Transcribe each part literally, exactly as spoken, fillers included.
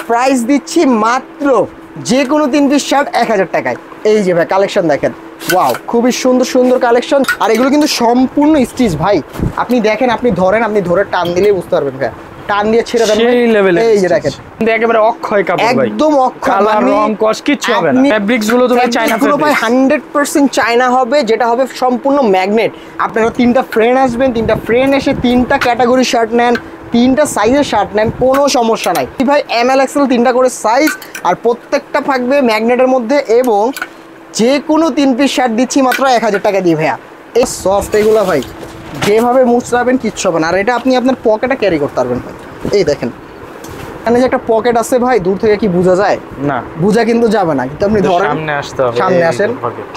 Price দিচ্ছি মাত্র যে কোনো তিন পিস শার্ট এক হাজার টাকায়। এই যে ভাই কালেকশন দেখেন, ওয়াও খুবই সুন্দর সুন্দর কালেকশন। আর এগুলো কিন্তু সম্পূর্ণ স্টিচ ভাই, আপনি দেখেন, আপনি ধরেন, আপনি ধরে টান দিলেই বুঝতে পারবেন ভাই, টান দিয়ে ছেড়ে দেন সেই লেভেলে। এই যে দেখেন কিন্তু একেবারে অক্ষয় কাপড় ভাই, একদম অক্ষয়, কালার রং কস কিচ্ছু হবে না। ফেব্রিক্স গুলো তো ভাই চায়না ফেব্রিক, ভাই হান্ড্রেড পার্সেন্ট চায়না হবে, যেটা হবে সম্পূর্ণ ম্যাগনেট। আপনারা তিনটা ফ্রেন্ড আসবেন, তিনটা ফ্রেন্ড এসে তিনটা ক্যাটাগরি শার্ট নেন, তিনটা সাইজের শার্ট নেন, কোনো সমস্যা নাই ভাই। এম এল এক্সেল তিনটা করে সাইজ, আর প্রত্যেকটা থাকবে ম্যাগনেটের মধ্যে, এবং যে কোনো তিন পিস শার্ট দিচ্ছি মাত্র এক হাজার টাকা দিয়ে ভাইয়া। এই সফট এগুলো ভাই যেভাবে মুছরাবেন কিচ্ছু হবে না। আর এটা আপনি আপনার পকেটে ক্যারি করতে পারবেন ভাই। এই দেখেন এখানে যে একটা পকেট আছে ভাই, দূর থেকে কি বোঝা যায়? না, বোঝা কিন্তু যাবে না, কিন্তু আপনি ধরেন সামনে আসতে হবে, সামনে আসেন।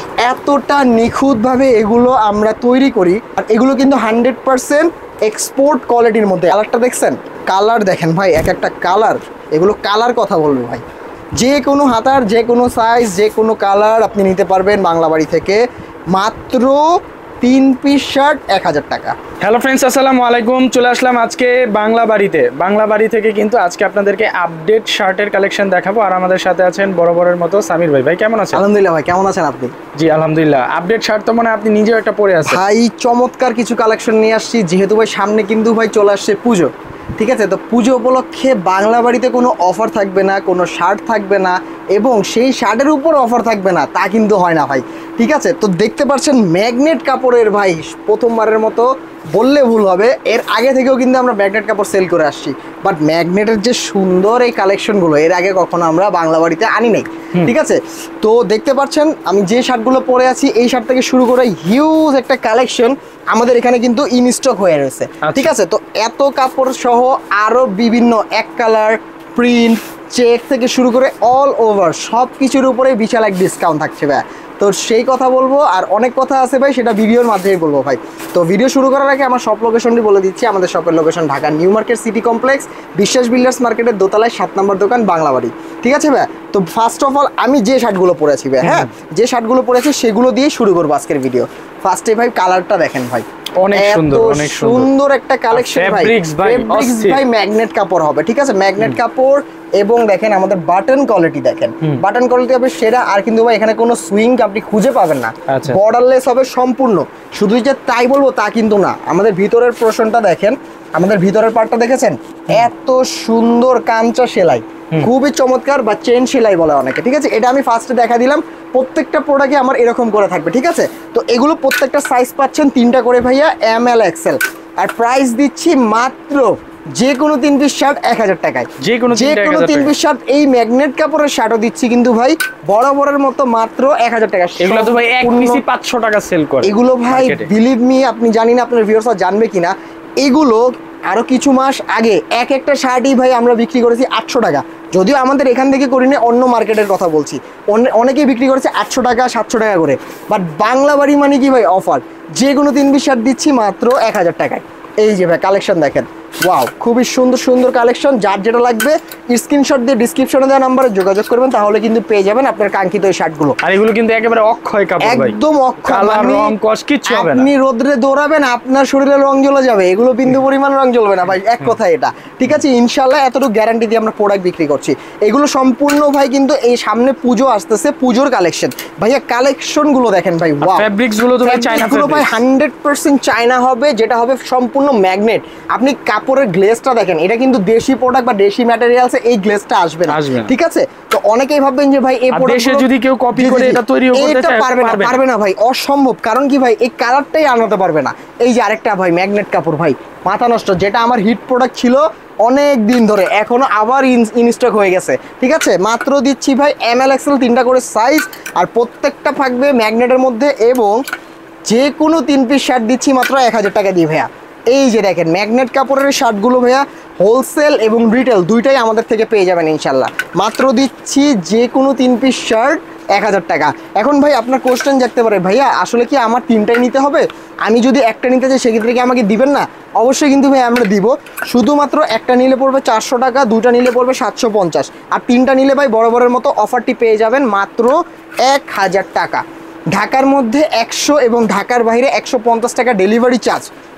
এতটা নিখুঁত ভাবে এগুলো আমরা তৈরি করি, আর এগুলো কিন্তু হান্ড্রেড পার্সেন্ট এক্সপোর্ট কোয়ালিটির মধ্যে। কালারটা দেখছেন, কালার দেখেন ভাই, এক একটা কালার, এগুলো কালার কথা বলবো ভাই, যে কোনো হাতার যে কোনো সাইজ যে কোনো কালার আপনি নিতে পারবেন বাংলা বাড়ি থেকে। মাত্র তিন পিস শার্ট এক হাজার টাকা। হ্যালো ফ্রেন্ডস, আসসালামু আলাইকুম। চলে আসলাম আজকে বাংলা বাড়িতে। বাংলা বাড়ি থেকে কিন্তু আজকে আপনাদেরকে আপডেট শার্টের কালেকশন দেখাবো, আর আমাদের সাথে আছেন বরাবরের মতো সামির ভাই। ভাই কেমন আছেন? আলহামদুলিল্লাহ ভাই, কেমন আছেন আপনি? জি আলহামদুলিল্লাহ। আপডেট শার্ট তো মনে হয় আপনি নিজেও একটা পরে আছেন ভাই, চমৎকার কিছু কালেকশন নিয়ে আসছি, যেহেতু ভাই সামনে কিন্তু ভাই চলে আসছে পুজো, ঠিক আছে? তো পুজো উপলক্ষে বাংলা বাড়িতে কোনো অফার থাকবে না, কোনো শার্ট থাকবে না, এবং সেই শার্টের উপর অফার থাকবে না তা কিন্তু হয় না ভাই, ঠিক আছে? তো দেখতে পাচ্ছেন ম্যাগনেট কাপড়ের ভাই প্রথমবারের মতো বললে ভুল হবে, এর আগে থেকেও কিন্তু আমরা ম্যাগনেট কাপড় সেল করে আসছি, বাট ম্যাগনেটের যে সুন্দর এই কালেকশনগুলো এর আগে কখনো আমরা বাংলা বাড়িতে আনি নাই, ঠিক আছে? তো দেখতে পাচ্ছেন আমি যে শার্টগুলো পরে আছি, এই শার্ট থেকে শুরু করে হিউজ একটা কালেকশন আমাদের এখানে কিন্তু ইন স্টক হয়ে রয়েছে, ঠিক আছে? তো এত কাপড় সহ আরো বিভিন্ন এক কালার, প্রিন্ট, চেক থেকে শুরু করে অল ওভার সব কিছুর উপরে বিশাল এক ডিসকাউন্ট থাকছে ভাই। তো সেই কথা বলবো, আর অনেক কথা আছে ভাই, সেটা ভিডিওর মাধ্যমে বলবো ভাই। তো ভিডিও শুরু করার আগে আমার শপ লোকেশনটি বলে দিচ্ছি। আমাদের শপের location Dhaka new market city complex, Biswas builders মার্কেটের দোতলায় সাত নম্বর দোকান, বাংলা বাড়ি, ঠিক আছে ভাই? তো ফার্স্ট অফ অল আমি যে শার্টগুলো পরেছি ভাই, হ্যাঁ যে শার্টগুলো পরেছি সেগুলো দিয়ে শুরু করবো আজকের ভিডিও। ফার্স্টে ভাই কালারটা দেখেন ভাই, অনেক সুন্দর, অনেক সুন্দর একটা কালেকশন ভাই। ফেব্রিক্স ভাই ম্যাগনেট কাপড় হবে, ঠিক আছে? ম্যাগনেট কাপড়, এবং দেখেন আমাদের বাটন কোয়ালিটি দেখেন, বাটন কোয়ালিটি হবে সেরা। আর কিন্তু ভাই এখানে কোনো সুইং আপনি খুঁজে পাবেন না, বর্ডারলেস হবে সম্পূর্ণ। শুধু যে তাই বলবো তা কিন্তু না, আমাদের ভিতরের পোরশনটা দেখেন, আমাদের ভিতরের পার্টটা দেখেছেন, এত সুন্দর কাঞ্চা সেলাই, খুবই চমৎকার, বা চেন সেলাই বলে অনেকে, ঠিক আছে? এটা আমি ফার্স্টে দেখা দিলাম, প্রত্যেকটা প্রোডাক্টে আমার এরকম করে থাকবে, ঠিক আছে? তো এগুলো প্রত্যেকটা সাইজ পাচ্ছেন তিনটা করে ভাইয়া, এম এল এক্সেল, আর প্রাইস দিচ্ছি মাত্র যে কোনো তিন পিস শার্ট এক হাজার টাকায়। যে কোনো যে কোনো তিন পিস শার্ট, এই ম্যাগনেট কাপড়ের শার্টও দিচ্ছি কিন্তু ভাই বরাবরের মতো মাত্র এক হাজার টাকা। এগুলো তো ভাই এক পিসি পাঁচশো টাকা সেল করে এগুলো ভাই, বিলিভ মি, আপনি জানি না আপনার ভিউয়ার্সরা জানবে কিনা, এগুলো আরো কিছু মাস আগে এক একটা শার্টই ভাই আমরা বিক্রি করেছি আটশো টাকা। যদিও আমাদের এখান থেকে করি না, অন্য মার্কেটের কথা বলছি, অনেকেই বিক্রি করেছে আটশো টাকা সাতশো টাকা করে, বাট বাংলা বাড়ি মানে কি ভাই অফার, যে কোনো তিন পিস শার্ট দিচ্ছি মাত্র এক হাজার টাকায়। এই যে ভাই কালেকশন দেখেন, ওয়াও খুবই সুন্দর সুন্দর কালেকশন। যার যেটা লাগবে স্ক্রিনশট দিয়ে ডিসক্রিপশনে দেওয়া নাম্বারে যোগাযোগ করবেন, তাহলে কিন্তু পেয়ে যাবেন আপনার কাঙ্ক্ষিত এই শার্টগুলো। আর এগুলো কিন্তু একেবারে অক্ষয় কাপড় ভাই, একদম অক্ষয়, কালার রং কস কিচ্ছু হবে না। আপনি রোদ্রে দৌড়াবেন আপনার শরীরে রং জ্বলে যাবে, এগুলো বিন্দু পরিমাণ রং জ্বলবে না ভাই, এক কথা এটা, ঠিক আছে? ইনশাআল্লাহ এতটুকু গ্যারান্টি দিয়ে আমরা প্রোডাক্ট বিক্রি করছি। এগুলো সম্পূর্ণ ভাই কিন্তু এই সামনে পুজো আসতেছে, পুজোর কালেকশন ভাইয়া। কালেকশনগুলো দেখেন ভাই, ওয়াও, ফেব্রিক্স গুলো তো ভাই চায়না ফেব্রিক ভাই, হান্ড্রেড পার্সেন্ট চায়না হবে, যেটা হবে সম্পূর্ণ ম্যাগনেট। আপনি কাপড়ের গ্লেজটা দেখেন, এটা কিন্তু দেশি প্রোডাক্ট বা দেশি ম্যাটেরিয়ালসে এই গ্লেজটা আসবে না, ঠিক আছে? তো অনেকেই ভাববেন যে ভাই এই প্রোডাক্ট দেশে যদি কেউ কপি করে এটা তৈরি করতে চায় পারবে না, পারবে না ভাই, অসম্ভব। কারণ কি ভাই, এই কালারটাই আনাতে পারবে না। এই যে আরেকটা ভাই ম্যাগনেট কাপড় ভাই, মাথা নষ্ট, যেটা আমার হিট প্রোডাক্ট ছিল অনেক দিন ধরে, এখনো আবার ইন স্টক হয়ে গেছে, ঠিক আছে? মাত্র দিচ্ছি ভাই এম এল এক্সেল তিনটা করে সাইজ, আর প্রত্যেকটা থাকবে ম্যাগনেটের মধ্যে, এবং যে কোনো তিন পিস শার্ট দিচ্ছি মাত্র এক হাজার টাকা দিয়ে ভাইয়া। এই যে দেখেন ম্যাগনেট কাপড়ের শার্টগুলো ভাইয়া, হোলসেল এবং রিটেল দুইটাই আমাদের থেকে পেয়ে যাবেন ইনশাল্লাহ। মাত্র দিচ্ছি যে কোনো তিন পিস শার্ট এক হাজার টাকা। এখন ভাই আপনার কোশ্চেন জাগতে পারে, ভাইয়া আসলে কি আমার তিনটাই নিতে হবে? আমি যদি একটা নিতে চাই সেক্ষেত্রে কি আমাকে দিবেন না? অবশ্যই কিন্তু ভাই আমরা দিব। শুধুমাত্র একটা নিলে পড়বে চারশো টাকা, দুইটা নিলে পড়বে সাতশো পঞ্চাশ, আর তিনটা নিলে ভাই বরাবরের মতো অফারটি পেয়ে যাবেন মাত্র এক হাজার টাকা। ঢাকার মধ্যে একশো এবং ঢাকার বাইরে একশো পঞ্চাশ টাকা ডেলিভারি চার্জ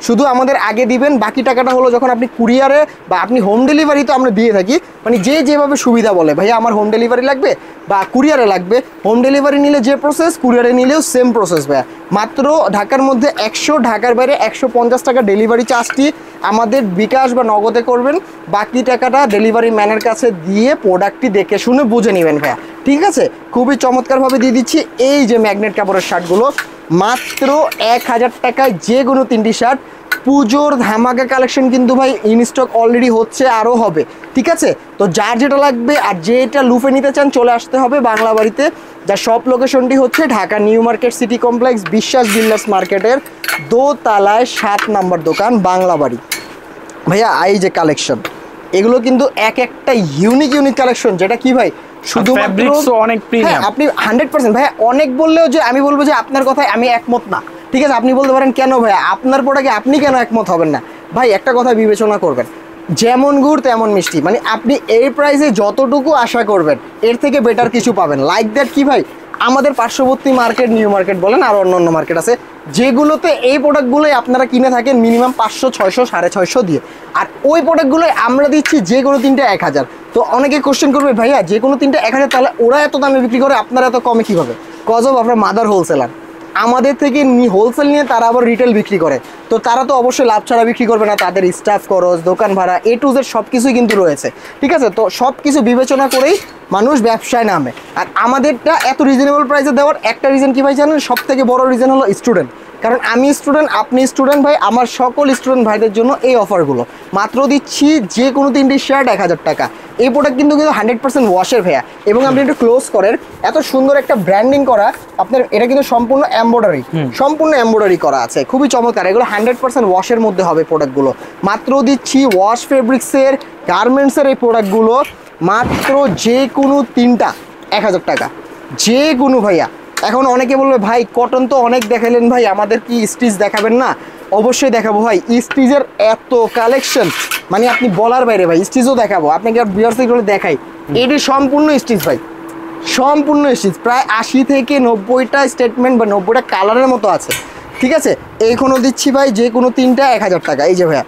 শুধু আমাদের আগে দিবেন, বাকি টাকাটা হলো যখন আপনি কুরিয়ারে বা আপনি হোম ডেলিভারি তো আমরা দিয়ে থাকি, মানে যে যেভাবে সুবিধা বলে ভাইয়া আমার হোম ডেলিভারি লাগবে বা কুরিয়ারে লাগবে, হোম ডেলিভারি নিলে যে প্রসেস কুরিয়ারে নিলেও সেম প্রসেস ভাইয়া। মাত্র ঢাকার মধ্যে একশো, ঢাকার বাইরে একশো পঞ্চাশ টাকা ডেলিভারি চার্জটি আমাদের বিকাশ বা নগদে করবেন, বাকি টাকাটা ডেলিভারি ম্যানের কাছে দিয়ে প্রোডাক্টটি দেখে শুনে বুঝে নেবেন ভাইয়া, ঠিক আছে। খুবই চমৎকারভাবে দিয়ে দিচ্ছি এই যে ম্যাগনেট কাপড়ের শার্টগুলো মাত্র এক হাজার টাকায় যে কোনো তিনটি শার্ট। পুজোর ধামাকা কালেকশন কিন্তু ভাই ইনস্টক অলরেডি হচ্ছে, আরও হবে, ঠিক আছে। তো যার যেটা লাগবে আর যেটা লুফে নিতে চান চলে আসতে হবে বাংলা বাড়িতে, যার শপ লোকেশনটি হচ্ছে Dhaka new market city complex Biswas builders মার্কেটের দোতলায় সাত নম্বর দোকান বাংলা বাড়ি। ভাইয়া এই যে কালেকশন এগুলো কিন্তু এক একটা ইউনিক ইউনিক কালেকশন, যেটা কি ভাই শুধুমাত্র অনেক প্রিমিয়াম। আপনি হান্ড্রেড পার্সেন্ট ভাইয়া অনেক বললেও যে আমি বলবো যে আপনার কথায় আমি একমত না, ঠিক আছে। আপনি বলতে পারেন কেন ভাইয়া আপনার প্রোডাক্টে আপনি কেন একমত হবেন না? ভাই একটা কথা বিবেচনা করবেন, যেমন গুড় তেমন মিষ্টি, মানে আপনি এই প্রাইসে যতটুকু আশা করবেন এর থেকে বেটার কিছু পাবেন। লাইক দ্যাট কি ভাই আমাদের পার্শ্ববর্তী মার্কেট নিউ মার্কেট বলেন আর অন্য অন্য মার্কেট আছে যেগুলোতে এই প্রোডাক্টগুলোই আপনারা কিনে থাকেন মিনিমাম পাঁচশো ছয়শো সাড়ে ছয়শো দিয়ে, আর ওই প্রোডাক্টগুলোই আমরা দিচ্ছি যে কোনো তিনটে এক হাজার। তো অনেকে কোশ্চেন করবে ভাইয়া যে কোনো তিনটে এক হাজার তাহলে ওরা এত দামে বিক্রি করে আপনারা এত কমে কীভাবে? কজ অফ আপনার মাদার হোলসেলার আমাদের থেকে হোলসেল নিয়ে তারা আবার রিটেল বিক্রি করে, তো তারা তো অবশ্যই লাভ ছাড়া বিক্রি করবে না, তাদের স্টাফ খরচ দোকান ভাড়া এ টু জেড সব কিছুই কিন্তু রয়েছে, ঠিক আছে। তো সব কিছু বিবেচনা করেই মানুষ ব্যবসায় নামে, আর আমাদেরটা এত রিজনেবল প্রাইসে দেওয়ার একটা রিজন কি ভাই জানেন? সব থেকে বড় রিজন হলো স্টুডেন্ট, কারণ আমি স্টুডেন্ট আপনি স্টুডেন্ট ভাই, আমার সকল স্টুডেন্ট ভাইদের জন্য এই অফারগুলো মাত্র দিচ্ছি যে কোনো তিনটি শার্ট এক হাজার টাকা। এই প্রোডাক্ট কিন্তু কিন্তু হান্ড্রেড পার্সেন্ট ওয়াশের ভাইয়া, এবং আপনি একটু ক্লোজ করেন এত সুন্দর একটা ব্র্যান্ডিং করা আপনার, এটা কিন্তু সম্পূর্ণ এমব্রয়ডারি, সম্পূর্ণ এমব্রয়ডারি করা আছে, খুবই চমৎকার। এগুলো হান্ড্রেড পার্সেন্ট ওয়াশের মধ্যে হবে প্রোডাক্টগুলো। মাত্র দিচ্ছি ওয়াশ ফেব্রিক্সের গার্মেন্টসের এই প্রোডাক্টগুলো মাত্র যে কোনো তিনটা এক হাজার টাকা, যে কোনো ভাইয়া। এখন অনেকে বলবে ভাই কটন তো অনেক দেখালেন ভাই, আমাদের কি স্টিচ দেখাবেন না? অবশ্যই দেখাবো ভাই, স্টিচের এত কালেকশন মানে আপনি বলার বাইরে ভাই। স্টিচও দেখাবো আপনাকে, আর ভিউয়ার্সগুলো দেখাই, এটি সম্পূর্ণ স্টিচ ভাই, সম্পূর্ণ স্টিচ, প্রায় আশি থেকে নব্বইটা স্টেটমেন্ট বা নব্বইটা কালারের মতো আছে, ঠিক আছে। এইখানেও দিচ্ছি ভাই যে কোনো তিনটা এক হাজার টাকা। এই যে ভাইয়া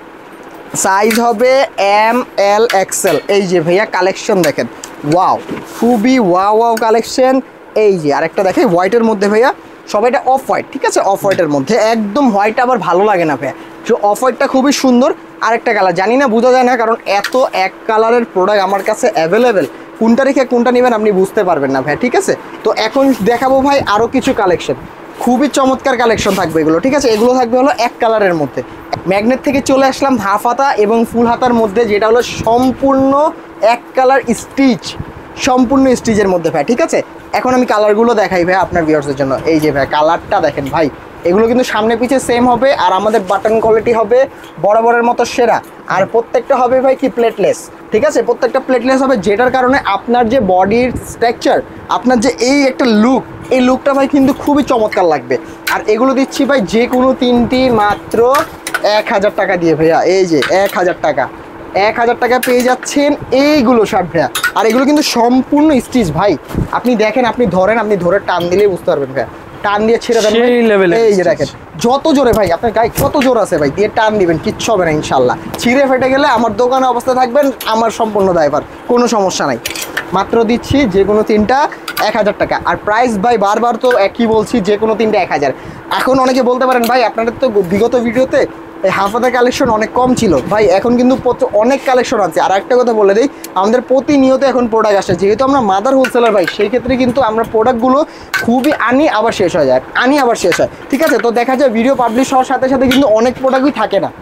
সাইজ হবে এম এল এক্সেল, এই যে ভাইয়া কালেকশন দেখেন, ওয়াও খুবই ওয়াও ওয়াও কালেকশন। এই যে আরেকটা দেখে হোয়াইটের মধ্যে ভাইয়া, সবাইটা অফ হোয়াইট, ঠিক আছে, অফ হোয়াইটের মধ্যে একদম হোয়াইট আবার ভালো লাগে না ভাইয়া, তো অফ হোয়াইটটা খুবই সুন্দর। আরেকটা কালার জানি না বোঝা যায় না, কারণ এত এক কালারের প্রোডাক্ট আমার কাছে অ্যাভেলেবেল, কোনটা রেখে কোনটা নেবেন আপনি বুঝতে পারবেন না ভাই, ঠিক আছে। তো এখন দেখাবো ভাই আরও কিছু কালেকশন, খুবই চমৎকার কালেকশন থাকবে এগুলো, ঠিক আছে। এগুলো থাকবে হলো এক কালারের মধ্যে। ম্যাগনেট থেকে চলে আসলাম হাফ হাতা এবং ফুল হাতার মধ্যে, যেটা হলো সম্পূর্ণ এক কালার স্টিচ, সম্পূর্ণ স্টিচের মধ্যে ভাই, ঠিক আছে। এখন আমি কালারগুলো দেখাই ভাই আপনার ভিউয়ার্সের জন্য। এই যে ভাই কালারটা দেখেন ভাই, এগুলো কিন্তু সামনে পিছে সেম হবে, আর আমাদের বাটন কোয়ালিটি হবে বরাবরের মতো সেরা, আর প্রত্যেকটা হবে ভাই কি প্লেটলেস, ঠিক আছে, প্রত্যেকটা প্লেটলেস হবে, যেটার কারণে আপনার যে বডির স্ট্রাকচার, আপনার যে এই একটা লুক, এই লুকটা ভাই কিন্তু খুবই চমৎকার লাগবে। আর এগুলো দিচ্ছি ভাই যে কোনো তিনটি মাত্র এক হাজার টাকা দিয়ে ভাইয়া, এই যে এক হাজার টাকা, এক হাজার টাকা পেয়ে যাচ্ছেন এইগুলো শার্ট ভাইয়া। আর এগুলো কিন্তু সম্পূর্ণ স্টিচ ভাই, আপনি দেখেন, আপনি ধরেন, আপনি ধরে টান দিলেই বুঝতে পারবেন ভাইয়া, টান দিয়ে ছেড়ে দেবেন, এই যে দেখেন যত জোরে ভাই আপনার গায়ে কত জোর আছে ভাই, দিয়ে টান দিবেন কিচ্ছু হবে না ইনশাল্লাহ। ছিঁড়ে ফেটে গেলে আমার দোকানে অবস্থা থাকবেন, আমার সম্পূর্ণ দায়ভার, কোনো সমস্যা নাই। মাত্র দিচ্ছি যে কোনো তিনটা এক হাজার টাকা। আর প্রাইস ভাই বারবার তো একই বলছি, যে কোনো তিনটা এক হাজার। এখন অনেকে বলতে পারেন ভাই আপনাদের তো বিগত ভিডিওতে এই হাফাতা কালেকশন অনেক কম ছিল ভাই, এখন কিন্তু অনেক কালেকশন আছে। আর একটা কথা বলে দিই, আমাদের প্রতিনিয়ত এখন প্রোডাক্ট আসে, যেহেতু আমরা মাদার হোলসেলার ভাই, সেই ক্ষেত্রে কিন্তু আমরা প্রোডাক্টগুলো খুবই আনি আবার শেষ হয়ে যায়, আনি আবার শেষ হয়, ঠিক আছে। তো দেখা যায় ভিডিও পাবলিশ হওয়ার সাথে সাথে কিন্তু অনেক প্রোডাক্টই থাকে না।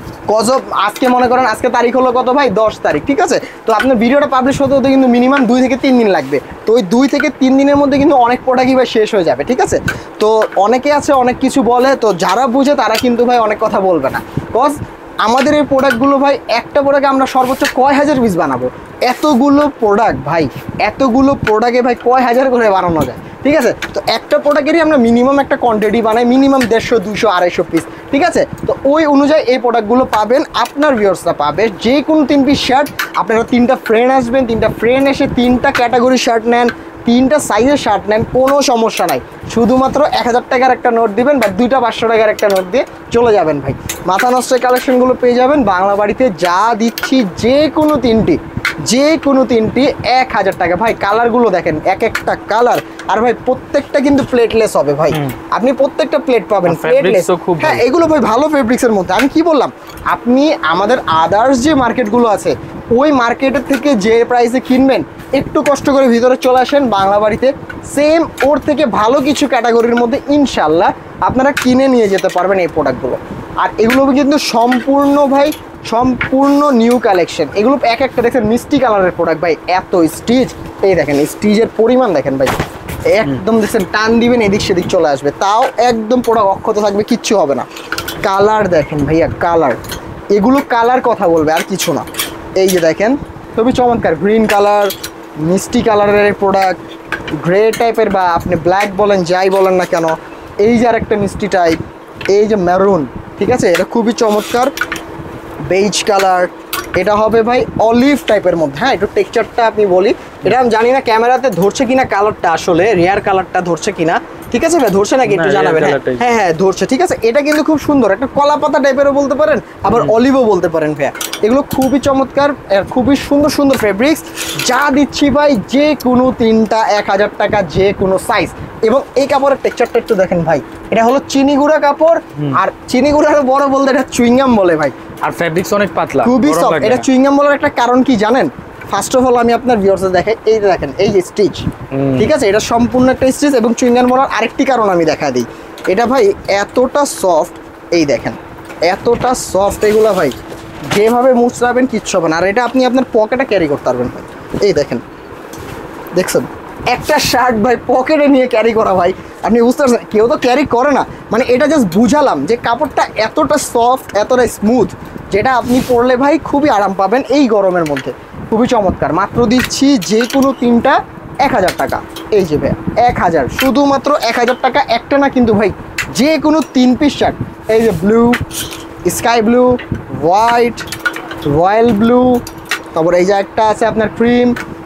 গজব আজকে মনে করেন আজকে তারিখ হলো কত ভাই, দশ তারিখ, ঠিক আছে। তো আপনার ভিডিওটা পাবলিশ হতে হতে কিন্তু মিনিমাম দুই থেকে তিন দিন লাগবে, তো ওই দুই থেকে তিন দিনের মধ্যে কিন্তু অনেক প্রোডাক্টই ভাই শেষ হয়ে যাবে, ঠিক আছে। তো অনেকে আছে অনেক কিছু বলে, তো যারা বুঝে তারা কিন্তু ভাই অনেক কথা বলবে না, কজ আমাদের এই প্রোডাক্টগুলো ভাই একটা প্রোডাক্টে আমরা সর্বোচ্চ কয় হাজার পিস বানাবো, এতগুলো প্রোডাক্ট ভাই, এতগুলো প্রোডাক্টে ভাই কয় হাজার করে বানানো যায়, ঠিক আছে। তো একটা প্রোডাক্টেরই আমরা মিনিমাম একটা কোয়ান্টিটি বানাই, মিনিমাম দেড়শো দুশো আড়াইশো পিস, ঠিক আছে? তো ওই অনুযায়ী এই প্রোডাক্টগুলো পাবেন, আপনার ভিউয়ার্সরা পাবে। যে কোনো তিন পিস শার্ট, আপনারা তিনটা ফ্রেন্ড আসবেন, তিনটা ফ্রেন্ড এসে তিনটা ক্যাটাগরির শার্ট নেন, তিনটা সাইজের শার্ট নেন, কোনো সমস্যা নাই। শুধুমাত্র এক হাজার টাকার একটা নোট দিবেন বা দুইটা পাঁচশো টাকার একটা নোট দিয়ে চলে যাবেন ভাই। মাথা নষ্ট কালেকশনগুলো পেয়ে যাবেন বাংলা বাড়িতে। যা দিচ্ছি যে কোনো তিনটি যে কোনো তিনটি এক হাজার টাকা ভাই। কালারগুলো দেখেন, এক একটা কালার। আর ভাই প্রত্যেকটা কিন্তু প্লেটলেস হবে ভাই, আপনি প্রত্যেকটা প্লেট পাবেন প্লেটলেস। হ্যাঁ, এগুলো ভাই ভালো ফেব্রিক্সের মধ্যে। আমি কি বললাম, আপনি আমাদের আদার্স যে মার্কেটগুলো আছে ওই মার্কেটের থেকে যে প্রাইসে কিনবেন, একটু কষ্ট করে ভিতরে চলে আসেন বাংলা বাড়িতে, সেম ওর থেকে ভালো কিছু ক্যাটাগরির মধ্যে ইনশাল্লাহ আপনারা কিনে নিয়ে যেতে পারবেন এই প্রোডাক্টগুলো। আর এগুলো কিন্তু সম্পূর্ণ ভাই সম্পূর্ণ নিউ কালেকশন। এগুলো এক একটা দেখেন মিষ্টি কালারের প্রোডাক্ট ভাই, এত স্টিচ। এই দেখেন স্টিচের পরিমাণ দেখেন ভাই, একদম দেখছেন টান দিবেন এদিক সেদিক চলে আসবে, তাও একদম প্রোডাক্ট অক্ষত থাকবে, কিচ্ছু হবে না। কালার দেখেন ভাইয়া, কালার, এগুলো কালার কথা বলবে আর কিছু না। এই যে দেখেন খুবই চমৎকার গ্রিন কালার, মিষ্টি কালারের প্রোডাক্ট, গ্রে টাইপের বা আপনি ব্ল্যাক বলেন যাই বলেন না কেন। এই যে আর একটা মিষ্টি টাইপ, এই যে মেরুন, ঠিক আছে, এটা খুবই চমৎকার বেজ কালার। এটা হবে ভাই অলিভ টাইপের মধ্যে। হ্যাঁ, একটু টেক্সচারটা আপনি বলি, এটা আমি জানি না ক্যামেরাতে ধরছে কিনা কালারটা, আসলে রেয়ার কালারটা ধরছে কিনা, ঠিক আছে ভাই? ধরছে নাকি একটু জানাবেন। হ্যাঁ হ্যাঁ ধরছে, ঠিক আছে। এটা কিন্তু খুব সুন্দর, একটা কলা পাতা টাইপেরও বলতে পারেন, আবার অলিভও বলতে পারেন ভাইয়া। এগুলো খুবই চমৎকার, খুবই সুন্দর সুন্দর ফেব্রিক্স। যা দিচ্ছি ভাই যে কোনো তিনটা এক হাজার টাকা, যে কোনো সাইজ। এবং এই কাপড়ের টেক্সচারটা একটু দেখেন ভাই, এটা হলো চিনি গুঁড়া কাপড়। আর চিনি গুঁড়ার বড় বলতে এটা চুইংগাম বলে ভাই, আর ফেব্রিক্স অনেক পাতলা, খুবই সফট। এটা চুইংগাম বলার একটা কারণ কি জানেন? ফার্স্ট অফ অল আমি আপনার ভিউয়ার্সদের দেখাই, এই যে দেখেন এই যে স্টিচ, ঠিক আছে, এটা সম্পূর্ণ একটা স্টিচ। এবং চুইংগাম বলার আরেকটি কারণ আমি দেখা দিই, এটা ভাই এতটা সফট, এই দেখেন এতটা সফট এগুলো ভাই, যেভাবে মুছরাবেন কিচ্ছু হবে না। আর এটা আপনি আপনার পকেটে ক্যারি করতে পারবেন ভাই। এই দেখেন, দেখছেন একটা শার্ট ভাই পকেটে নিয়ে ক্যারি করা ভাই, আপনি বুঝতে পারছেন? কেউ তো ক্যারি করে না, মানে এটা জাস্ট বুঝালাম যে কাপড়টা এতটা সফট, এতটা স্মুথ, যেটা আপনি পরলে ভাই খুবই আরাম পাবেন এই গরমের মধ্যে। খুবই চমৎকার। মাত্র দিচ্ছি যে কোনো তিনটা এক হাজার টাকা। এই যে ভাই এক হাজার, শুধুমাত্র এক হাজার টাকা। একটা না কিন্তু ভাই, যে কোনো তিন পিস শার্ট, এই যে blue, sky blue, white, royal blue, তারপর এই যে একটা আছে আপনার ক্রিম,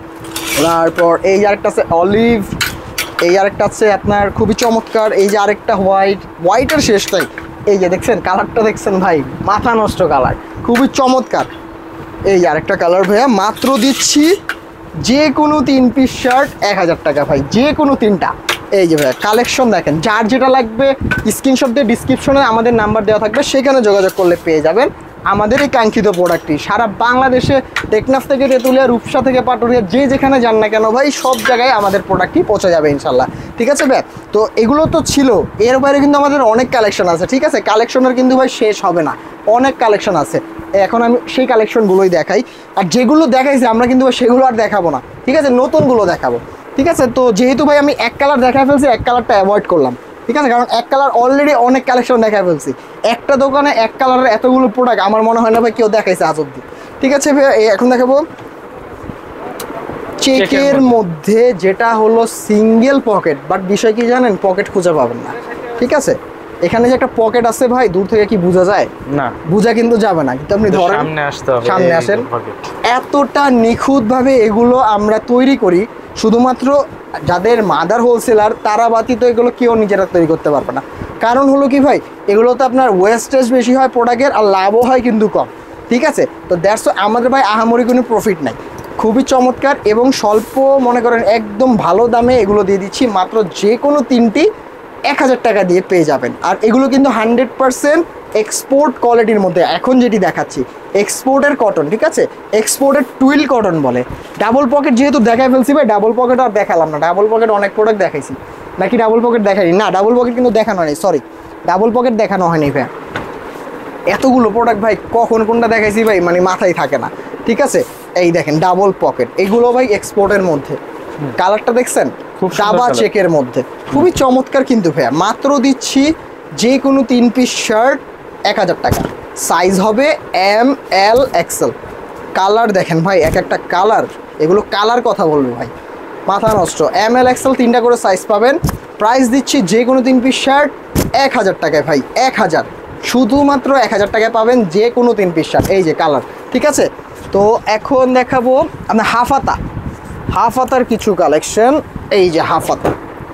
তারপর এই যে আরেকটা আছে অলিভ, এই আরেকটা আছে আপনার খুবই চমৎকার, এই যে আরেকটা হোয়াইট, হোয়াইটের শেষটাই। এই যে দেখছেন কালারটা, দেখছেন ভাই মাথা নষ্ট কালার, খুবই চমৎকার। এই যে আরেকটা কালার ভাইয়া, মাত্র দিচ্ছি যে কোনো তিন পিস শার্ট এক হাজার টাকা ভাই, যে কোনো তিনটা। এই যে ভাইয়া কালেকশন দেখেন, যার যেটা লাগবে স্ক্রিনশট দিয়ে ডিসক্রিপশনে আমাদের নাম্বার দেওয়া থাকবে, সেখানে যোগাযোগ করলে পেয়ে যাবেন আমাদের এই কাঙ্ক্ষিত প্রোডাক্টটি। সারা বাংলাদেশে টেকনাফ থেকে তেঁতুলিয়া, রূপসা থেকে পাটুরিয়া, যে যেখানে যান না কেন ভাই, সব জায়গায় আমাদের প্রোডাক্টটি পৌঁছে যাবে ইনশাল্লাহ, ঠিক আছে ভাই? তো এগুলো তো ছিল, এর বাইরে কিন্তু আমাদের অনেক কালেকশন আছে, ঠিক আছে? কালেকশনের কিন্তু ভাই শেষ হবে না, অনেক কালেকশন আছে। এখন আমি সেই কালেকশনগুলোই দেখাই, আর যেগুলো দেখাইছি আমরা কিন্তু সেগুলো আর দেখাবো না, ঠিক আছে? নতুনগুলো দেখাবো, ঠিক আছে? তো যেহেতু ভাই আমি এক কালার দেখা ফেলছি, এক কালারটা অ্যাভয়েড করলাম, ঠিক আছে? কারণ এক কালার অলরেডি অনেক কালেকশন দেখা ফেলছি। একটা দোকানে এক কালারের এতগুলো প্রোডাক্ট আমার মনে হয় না ভাই কেউ দেখাইছে আজ অব্দি, ঠিক আছে ভাই? এখন দেখাবো চেকের মধ্যে, যেটা হলো সিঙ্গেল পকেট, বাট বিষয় কি জানেন, পকেট খুঁজে পাবেন না, ঠিক আছে? এখানে যে একটা পকেট আছে ভাই, দূর থেকে কি বোঝা যায়? না, বোঝা কিন্তু যাবে না, কিন্তু আপনি ধরেন সামনে আসতে হবে, সামনে আসেন। এতটা নিখুঁতভাবে এগুলো আমরা তৈরি করি, শুধুমাত্র যাদের মাদার হোলসেলার তারা ব্যতীত এগুলো কেউ নিজেরা তৈরি করতে পারবে না। কারণ হলো কি ভাই, এগুলো তো আপনার ওয়েস্টেজ বেশি হয় প্রোডাক্টের, আর লাভও হয় কিন্তু কম, ঠিক আছে? তো দ্যাটস আমাদের ভাই আহামরি কোনো প্রফিট নাই। খুবই চমৎকার এবং স্বল্প, মনে করেন একদম ভালো দামে এগুলো দিয়ে দিচ্ছি। মাত্র যে কোনো তিনটি এক হাজার টাকা দিয়ে পেয়ে যাবেন। আর এগুলো কিন্তু হান্ড্রেড পারসেন্ট এক্সপোর্ট কোয়ালিটির মধ্যে, এখন যেটি দেখাচ্ছি এক্সপোর্টের কটন, ঠিক আছে? এক্সপোর্টের টুইল কটন বলে। ডাবল পকেট যেহেতু দেখাই ফেলছি ভাই, ডাবল পকেট আর দেখালাম না। ডাবল পকেট অনেক প্রোডাক্ট দেখাইছি নাকি? ডাবল পকেট দেখাইনি না, ডাবল পকেট কিন্তু দেখানো হয়নি, সরি ডাবল পকেট দেখানো হয়নি ভাই। এতগুলো প্রোডাক্ট ভাই কখন কোনটা দেখাইছি ভাই মানে মাথায় থাকে না, ঠিক আছে? এই দেখেন ডাবল পকেট, এগুলো ভাই এক্সপোর্টের মধ্যে। কালারটা দেখছেন, খুব সাদা চেকের মধ্যে, খুবই চমৎকার কিন্তু ভাইয়া। মাত্র দিচ্ছি যে কোনো তিন পিস শার্ট এক হাজার টাকা। সাইজ হবে এম, এল, এক্সেল। কালার দেখেন ভাই, এক একটা কালার, এগুলো কালার কথা বলবে ভাই, মাথা নষ্ট। এম, এল, এক্সেল তিনটা করে সাইজ পাবেন। প্রাইস দিচ্ছি যে কোনো তিন পিস শার্ট এক হাজার টাকায় ভাই, এক হাজার। শুধুমাত্র এক হাজার টাকায় পাবেন যে কোনো তিন পিস শার্ট। এই যে কালার, ঠিক আছে। তো এখন দেখাবো আপনার হাফ হাতা, হাফ হাতার কিছু কালেকশন। এই যে হাফ হাতা,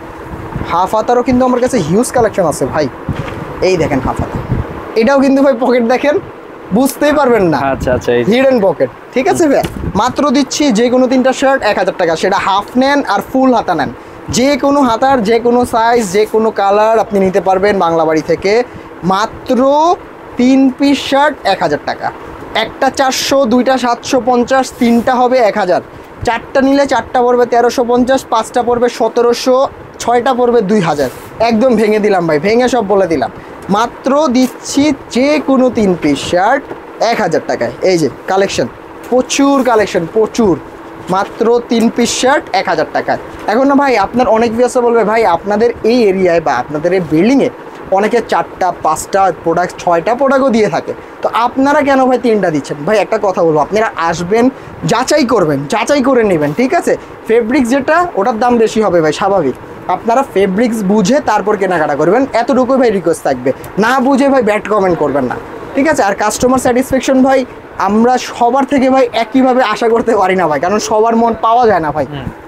হাফ হাতারও কিন্তু আমার কাছে হিউজ কালেকশন আছে ভাই। এই দেখেন হাফ হাতা, এটাও কিন্তু ভাই পকেট দেখেন, বুঝতেই পারবেন না। আচ্ছা আচ্ছা, হিডেন পকেট, ঠিক আছে ভাই। মাত্র দিচ্ছি যে কোনো তিনটা শার্ট এক হাজার টাকা, সেটা হাফ নেন আর ফুল হাতা নেন, যে কোনো হাতার যে কোনো সাইজ যে কোনো কালার আপনি নিতে পারবেন বাংলা বাড়ি থেকে। মাত্র তিন পিস শার্ট এক হাজার টাকা, একটা চারশো, দুইটা সাতশো পঞ্চাশ, তিনটা হবে এক হাজার, চারটা নিলে চারটা পড়বে তেরোশো পঞ্চাশ, পাঁচটা পড়বে সতেরোশো, ছয়টা পড়বে দুই হাজার। একদম ভেঙে দিলাম ভাই, ভেঙে সব বলে দিলাম। মাত্র দিচ্ছি যে কোনো তিন পিস শার্ট এক হাজার টাকায়। এই যে কালেকশন, প্রচুর কালেকশন, প্রচুর। মাত্র তিন পিস শার্ট এক হাজার টাকায়। এখন না ভাই আপনার অনেক ব্যবসা বলবে ভাই আপনাদের এই এরিয়ায় বা আপনাদের এই বিল্ডিংয়ে অনেকে চারটা পাঁচটা প্রোডাক্ট ছয়টা প্রোডাক্টও দিয়ে থাকে, তো আপনারা কেন ভাই তিনটা দিচ্ছেন? ভাই একটা কথা বলবো, আপনারা আসবেন, যাচাই করবেন, যাচাই করে নেবেন, ঠিক আছে। ফেব্রিক্স যেটা ওটার দাম বেশি হবে ভাই, স্বাভাবিক। আপনারা ফেব্রিক্স বুঝে তারপর কেনাকাটা করবেন, এতটুকুই ভাই রিকোয়েস্ট থাকবে। না বুঝে ভাই ব্যাড কমেন্ট করবেন না, ঠিক আছে। আর কাস্টমার স্যাটিসফ্যাকশন ভাই আমরা সবার থেকে ভাই একইভাবে আশা করতে পারি না ভাই, কারণ সবার মন পাওয়া যায় না ভাই,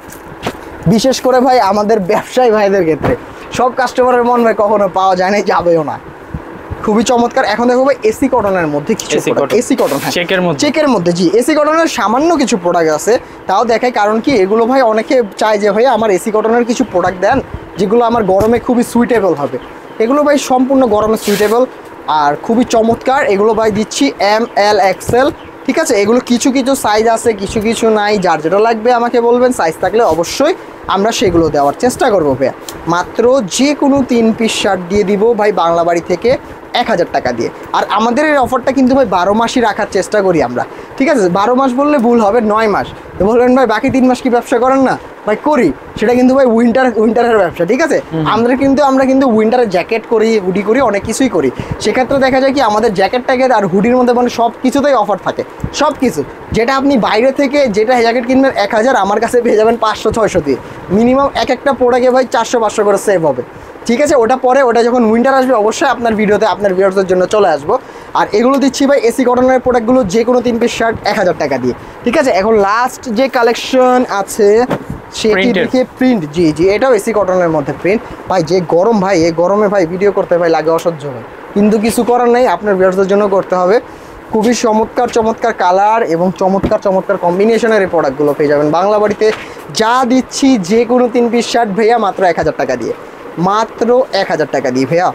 বিশেষ করে ভাই আমাদের ব্যবসায়ী ভাইদের ক্ষেত্রে সব কাস্টমারের মন ভাই কখনো পাওয়া যায় না, যাবেও না। খুবই চমৎকার। এখন দেখো ভাই এসি কটনের মধ্যে কিছু এসি কটন, হ্যাঁ চেকের মধ্যে, চেকের মধ্যে জি এসি কটনের সামান্য কিছু প্রোডাক্ট আছে, তাও দেখায়। কারণ কি এগুলো ভাই অনেকে চায় যে ভাই আমার এসি কটনের কিছু প্রোডাক্ট দেন যেগুলো আমার গরমে খুবই সুইটেবল হবে। এগুলো ভাই সম্পূর্ণ গরমে সুইটেবল আর খুবই চমৎকার। এগুলো ভাই দিচ্ছি এম এল এক্সেল, ঠিক আছে। এগুলো কিছু কিছু সাইজ আছে, কিছু কিছু নাই, যার যেটা লাগবে আমাকে বলবেন, সাইজ থাকলে অবশ্যই আমরা সেগুলো দেওয়ার চেষ্টা করবো ভাইয়া। মাত্র যে কোনো তিন পিস শার্ট দিয়ে দিব ভাই বাংলা বাড়ি থেকে এক হাজার টাকা দিয়ে। আর আমাদের এই অফারটা কিন্তু ভাই বারো মাসই রাখার চেষ্টা করি আমরা, ঠিক আছে। বারো মাস বললে ভুল হবে, নয় মাস। তো বলবেন ভাই বাকি তিন মাস কি ব্যবসা করেন না? ভাই করি, সেটা কিন্তু ভাই উইন্টার উইন্টারের ব্যবসা, ঠিক আছে। আমরা কিন্তু আমরা কিন্তু উইন্টারের জ্যাকেট করি, হুডি করি, অনেক কিছুই করি। সেক্ষেত্রে দেখা যায় কি আমাদের জ্যাকেট ট্যাকেট আর হুডির মধ্যে মানে সব কিছুতেই অফার থাকে, সব কিছু। যেটা আপনি বাইরে থেকে যেটা জ্যাকেট কিনবেন এক হাজার, আমার কাছে পেয়ে যাবেন পাঁচশো ছয়শো দিয়ে। মিনিমাম এক একটা প্রোডাক্টে ভাই চারশো পাঁচশো করে সেভ হবে, ঠিক আছে। ওটা পরে ওটা যখন উইন্টার আসবে অবশ্যই আপনার ভিডিওতে আপনার ভিউয়ার্সদের জন্য চলে আসবো। আর এগুলো দিচ্ছি ভাই এসি কটনের প্রোডাক্টগুলো যে কোনো তিন পিস শার্ট এক হাজার টাকা দিয়ে, ঠিক আছে। এখন লাস্ট যে কালেকশন আছে সেটি দেখে প্রিন্ট, জি জি এটাও এসি কটনের মধ্যে প্রিন্ট। ভাই যে গরম ভাই, এই গরমে ভাই ভিডিও করতে ভাই লাগে অসহ্য ভাই, কিন্তু কিছু করার নেই, আপনার ভিউয়ার্সদের জন্য করতে হবে। খুবই চমৎকার চমৎকার কালার এবং চমৎকার চমৎকার কম্বিনেশনের এই প্রোডাক্টগুলো পেয়ে যাবেন বাংলা বাড়িতে। যা দিচ্ছি যে কোনো তিন পিস শার্ট ভাইয়া মাত্র এক হাজার টাকা দিয়ে, মাত্র এক হাজার টাকা দিয়ে ভাইয়া।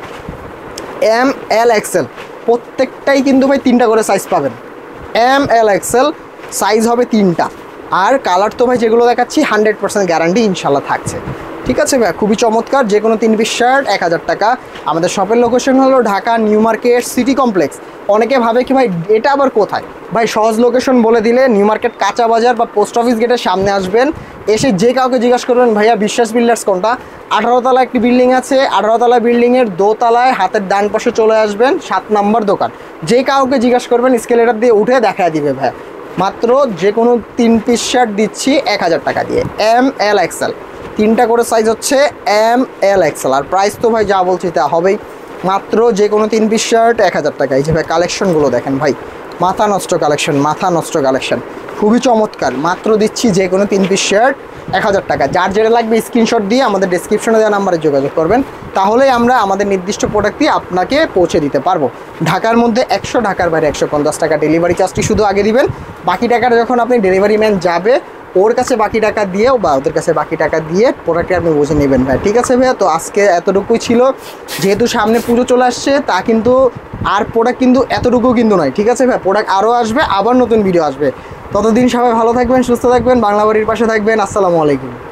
এম এল এক্সেল প্রত্যেকটাই কিন্তু ভাই তিনটা করে সাইজ পাবেন। এম এল এক্সেল সাইজ হবে তিনটা। আর কালার তো ভাই যেগুলো দেখাচ্ছি হান্ড্রেড পার্সেন্ট গ্যারান্টি ইনশাল্লাহ থাকছে, ঠিক আছে ভাই। খুবই চমৎকার, যে কোনো তিন পিস শার্ট এক হাজার টাকা। আমাদের শপের লোকেশন হলো Dhaka new market city complex. অনেকে ভাবে কি ভাই এটা আবার কোথায়? ভাই সহজ লোকেশন বলে দিলে নিউ মার্কেট কাঁচা বাজার বা পোস্ট অফিস গেটের সামনে আসবেন, এসে যে কাউকে জিজ্ঞাসা করবেন ভাইয়া বিশ্বাস বিল্ডার্স কোনটা, আঠারো তলা একটি বিল্ডিং আছে, আঠারো তলা বিল্ডিংয়ের দোতলায় হাতের ডান পাশে চলে আসবেন, সাত নম্বর দোকান। যে কাউকে জিজ্ঞাসা করবেন স্কেলেটার দিয়ে উঠে দেখা দিবে ভাই। মাত্র যে কোনো তিন পিস শার্ট দিচ্ছি এক হাজার টাকা দিয়ে, এম এল এক্সেল, তিনটা করে সাইজ হচ্ছে এম এল এক্সেল। আর প্রাইস তো ভাই যা বলছি তা হবেই। মাত্র যে কোনো তিন পিস শার্ট এক হাজার টাকা। এই যে ভাই কালেকশনগুলো দেখেন ভাই, মাথা নষ্ট কালেকশন, মাথা নষ্ট কালেকশন, খুবই চমৎকার। মাত্র দিচ্ছি যে কোনো তিন পিস শার্ট এক হাজার টাকা। যার যেটা লাগবে স্ক্রিনশট দিয়ে আমাদের ডেসক্রিপশনে দেওয়া নাম্বারে যোগাযোগ করবেন, তাহলেই আমরা আমাদের নির্দিষ্ট প্রোডাক্ট দিয়ে আপনাকে পৌঁছে দিতে পারবো। ঢাকার মধ্যে একশো, ঢাকার বাইরে একশো পঞ্চাশ টাকা ডেলিভারি চার্জটি শুধু আগে দিবেন। বাকি টাকাটা যখন আপনি ডেলিভারি ম্যান যাবে ওর কাছে বাকি টাকা দিয়েও বা ওদের কাছে বাকি টাকা দিয়ে প্রোডাক্টটি আপনি বুঝে নেবেন ভাই, ঠিক আছে ভাইয়া। তো আজকে এতটুকুই ছিল, যেহেতু সামনে পুজো চলে আসছে, তা কিন্তু আর প্রোডাক্ট কিন্তু এতটুকু কিন্তু নয়, ঠিক আছে ভাই। প্রোডাক্ট আরও আসবে, আবার নতুন ভিডিও আসবে। ততদিন সবাই ভালো থাকবেন, সুস্থ থাকবেন, বাংলা বাড়ির পাশে থাকবেন। আসসালামু আলাইকুম।